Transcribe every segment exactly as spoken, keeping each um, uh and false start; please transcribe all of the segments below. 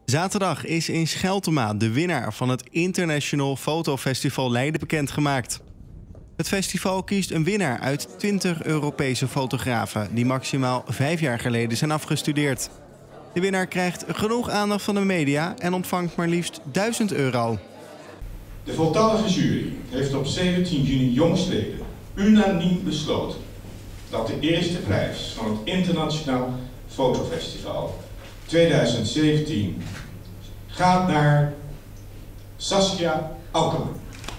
Zaterdag is in Scheltema de winnaar van het International Fotofestival Leiden bekendgemaakt. Het festival kiest een winnaar uit twintig Europese fotografen die maximaal vijf jaar geleden zijn afgestudeerd. De winnaar krijgt genoeg aandacht van de media en ontvangt maar liefst duizend euro. De voltallige jury heeft op zeventien juni jongstleden unaniem besloten dat de eerste prijs van het Internationaal Fotofestival tweeduizend zeventien gaat naar Saskia Alkeman.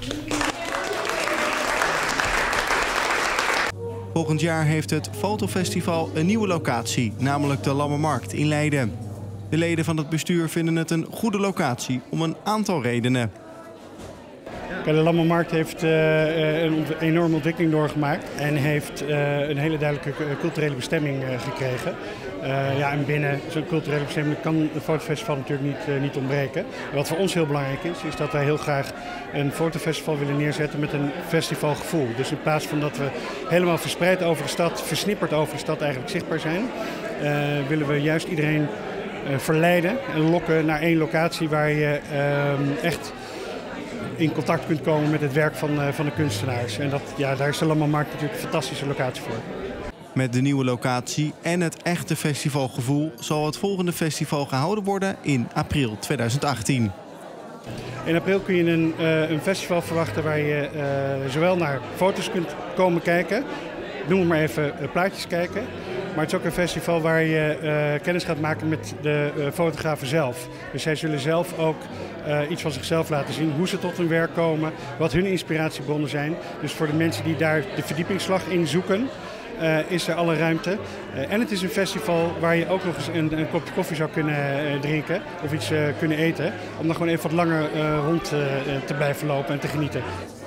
Volgend jaar heeft het fotofestival een nieuwe locatie, namelijk de Lammermarkt in Leiden. De leden van het bestuur vinden het een goede locatie om een aantal redenen. De Lammermarkt heeft uh, een enorme ontwikkeling doorgemaakt en heeft uh, een hele duidelijke culturele bestemming uh, gekregen. Uh, ja, en binnen zo'n culturele bestemming kan het fotofestival natuurlijk niet, uh, niet ontbreken. En wat voor ons heel belangrijk is, is dat wij heel graag een fotofestival willen neerzetten met een festivalgevoel. Dus in plaats van dat we helemaal verspreid over de stad, versnipperd over de stad eigenlijk zichtbaar zijn, uh, willen we juist iedereen uh, verleiden en lokken naar één locatie waar je uh, echt in contact kunt komen met het werk van, uh, van de kunstenaars. En dat, ja, daar is de Lammermarkt natuurlijk een fantastische locatie voor. Met de nieuwe locatie en het echte festivalgevoel zal het volgende festival gehouden worden in april tweeduizend achttien. In april kun je een, uh, een festival verwachten waar je uh, zowel naar foto's kunt komen kijken, noem maar even uh, plaatjes kijken. Maar het is ook een festival waar je uh, kennis gaat maken met de uh, fotografen zelf. Dus zij zullen zelf ook uh, iets van zichzelf laten zien, hoe ze tot hun werk komen, wat hun inspiratiebronnen zijn. Dus voor de mensen die daar de verdiepingsslag in zoeken, uh, is er alle ruimte. Uh, en het is een festival waar je ook nog eens een, een kopje koffie zou kunnen uh, drinken of iets uh, kunnen eten. Om dan gewoon even wat langer uh, rond uh, te blijven lopen en te genieten.